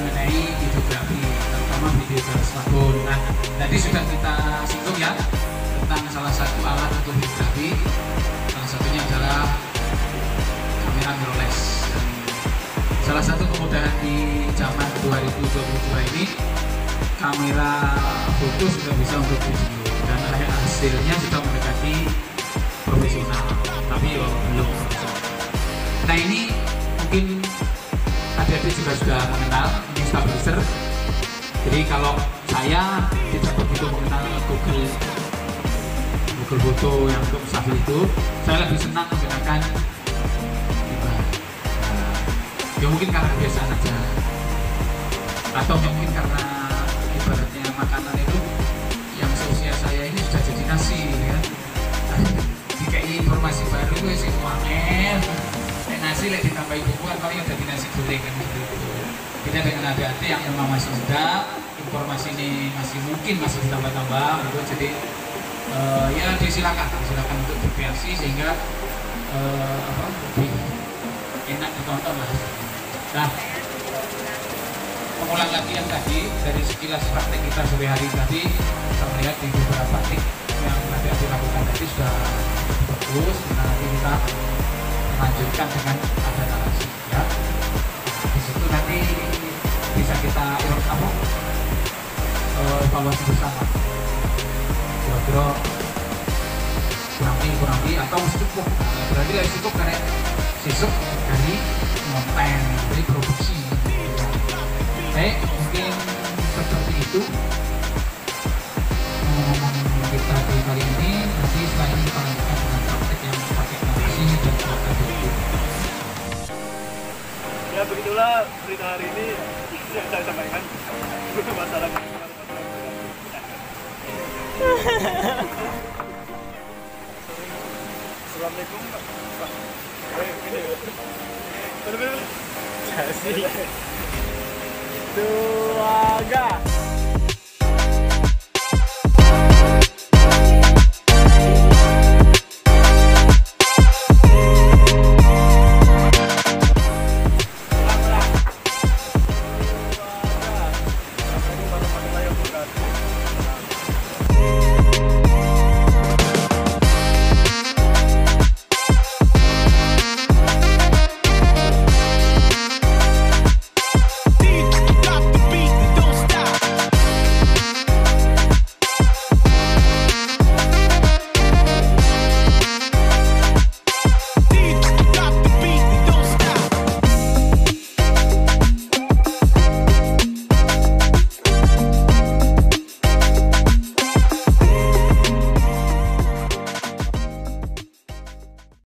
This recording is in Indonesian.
mengenai videografi, terutama video smartphone. Nah, tadi sudah kita singgung ya tentang salah satu alat untuk videografi. Salah satunya adalah kamera mirrorless. Dan salah satu kemudahan di zaman 2022 ini, kamera foto sudah bisa untuk video dan hasilnya sudah mendekati profesional, tapi belum profesional. Nah, ini mungkin adik-adik juga sudah mengenal ini stabilizer. Jadi kalau saya tidak begitu mengenal Google Foto yang untuk stabil itu, saya lebih senang menggunakan ya mungkin karena kebiasaan aja, atau mungkin karena ibaratnya makanan itu yang seusia saya ini sudah jadi nasi ya. Dikai informasi baru itu sih wangel, nasi lagi ditambahin bumbu paling jadi nasi goreng kan gitu. Beda dengan adik-adik yang memang masih muda, informasi ini masih mungkin masih ditambah-tambah gitu. Jadi ya disilakan untuk berkreasi sehingga lebih enak ditonton lah. Nah, mengulang lagi yang tadi dari sekilas praktek kita sehari-hari tadi, kita melihat di beberapa tips yang nanti dilakukan tadi sudah bagus. Nah, nanti kita lanjutkan dengan ada narasi ya. Di situ nanti bisa kita evaluasi bersama. Kira-kira kurangi atau cukup. Berarti lebih cukup karena sisuk dari konten dari produksi. Mungkin seperti itu ngomong kita di kali ini. Nanti setelah ini kita lanjutkan dengan praktek yang pakai narasi dan itu. Ya begitulah berita hari ini yang saya sampaikan masalah. Assalamualaikum Pak. Bener-bener. Kasih. Dua,